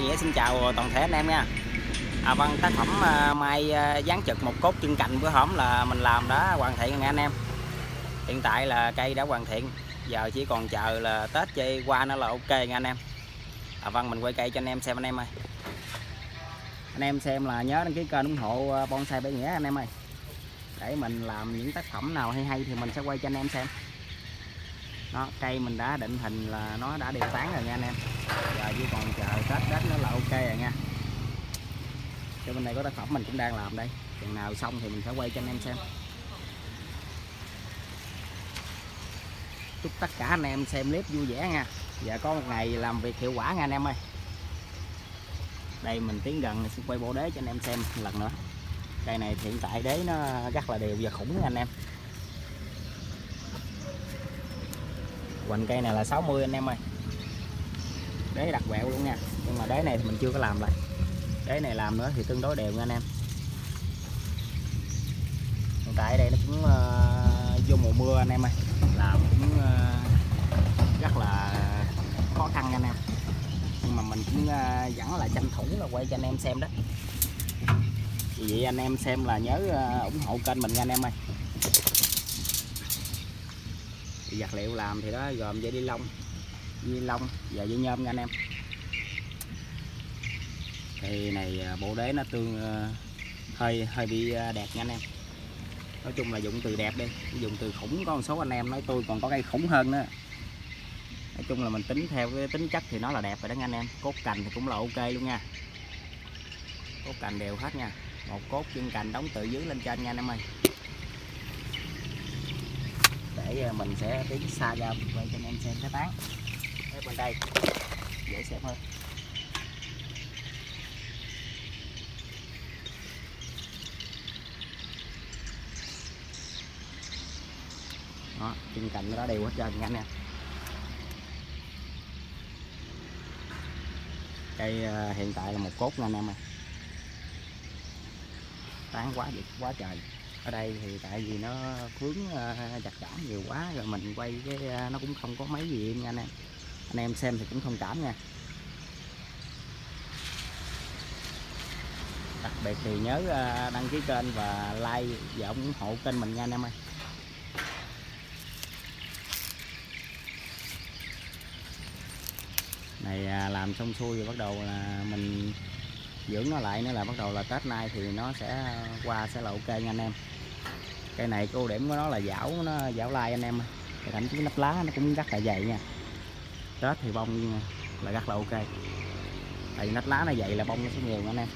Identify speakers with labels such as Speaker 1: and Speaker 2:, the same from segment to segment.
Speaker 1: xin chào toàn thể anh em nha. Vâng, tác phẩm mai dán trực một cốt chân cạnh bữa hổm là mình làm đã hoàn thiện nha anh em. Hiện tại là cây đã hoàn thiện, giờ chỉ còn chờ là Tết chơi qua nữa là ok nha anh em. Vâng, mình quay cây cho anh em xem anh em ơi. Anh em xem là nhớ đăng ký kênh ủng hộ bonsai Bể Nghĩa anh em ơi. Để mình làm những tác phẩm nào hay thì mình sẽ quay cho anh em xem. Đó, cây mình đã định hình là nó đã đều tán rồi nha anh em. Giờ chỉ còn chờ Tết nữa là ok rồi nha. Cái bên đây có tác phẩm mình cũng đang làm đây. Chừng nào xong thì mình sẽ quay cho anh em xem. Chúc tất cả anh em xem clip vui vẻ nha. Và có một ngày làm việc hiệu quả nha anh em ơi. Đây mình tiến gần sẽ quay bộ đế cho anh em xem một lần nữa. Cây này hiện tại đế nó rất là đều và khủng nha anh em. Hoành cây này là 60 anh em ơi. Đế đặt quẹo luôn nha. Nhưng mà đế này thì mình chưa có làm lại. Đế này làm nữa thì tương đối đều nha anh em. Hiện tại đây nó cũng vô mùa mưa anh em ơi. Làm cũng rất là khó khăn nha anh em. Nhưng mà mình cũng vẫn là tranh thủ là quay cho anh em xem đó. Vì vậy anh em xem là nhớ ủng hộ kênh mình nha anh em ơi. Vật liệu làm thì đó gồm dây ni lông và dây nhôm nha anh em. Cây này bộ đế nó hơi bị đẹp nha anh em. Nói chung là dụng từ đẹp đi, dùng từ khủng có một số anh em nói tôi còn có cây khủng hơn nữa. Nói chung là mình tính theo cái tính chất thì nó là đẹp rồi đó nha anh em. Cốt cành thì cũng là ok luôn nha. Cốt cành đều hết nha. Một cốt chân cành đóng từ dưới lên trên nha anh em ơi. Để mình sẽ tiến xa ra quay cho anh em xem cái tán. Ở bên đây dễ xem hơn. Đó, chân cành nó đã đều hết trơn nha anh em. Cây hiện tại là một cốt nha anh em ơi. Tán quá trời. Ở đây thì tại vì nó vướng chặt chẽ nhiều quá rồi mình quay cái nó cũng không có mấy gì nha anh em. Anh em xem thì cũng thông cảm nha. Đặc biệt thì nhớ đăng ký kênh và like và ủng hộ kênh mình nha anh em ơi. Này làm xong xuôi rồi bắt đầu là mình dưỡng nó lại nữa là bắt đầu là Tết nay thì nó sẽ qua sẽ là ok nha anh em. Cây này ưu điểm của nó là nó dảo lai anh em. Thậm chí nắp lá nó cũng rất là dày nha. Tết thì bông là rất là ok. Tại vì nắp lá nó dày là bông nó sẽ nhiều nha anh em.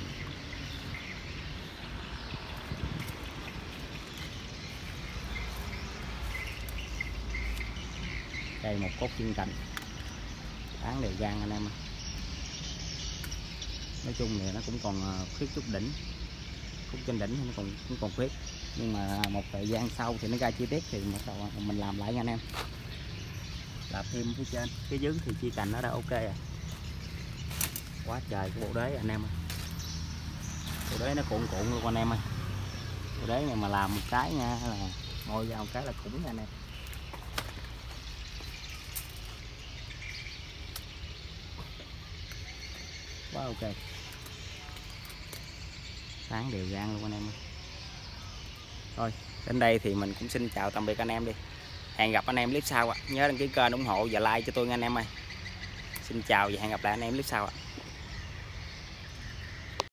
Speaker 1: Đây một cốt chân cành tán đều gan anh em. Nói chung thì nó cũng còn khuyết chút đỉnh, khúc trên đỉnh thì nó cũng còn khuyết, nhưng mà một thời gian sau thì nó ra chi tiết thì bắt đầu mình làm lại nha anh em. Làm thêm phía trên, phía dưới thì chi cành nó đã ok rồi. Quá trời cái bộ đế anh em ơi. Bộ đế nó cuộn luôn anh em ơi. Bộ đế này mà làm một cái nha là ngồi vào một cái là khủng nha anh em. Quá ok. Tán đều gan luôn anh em ơi. Thôi đến đây thì mình cũng xin chào tạm biệt anh em đi. Hẹn gặp anh em clip sau ạ. Nhớ đăng ký kênh ủng hộ và like cho tôi nha anh em ơi. Xin chào và hẹn gặp lại anh em clip sau ạ.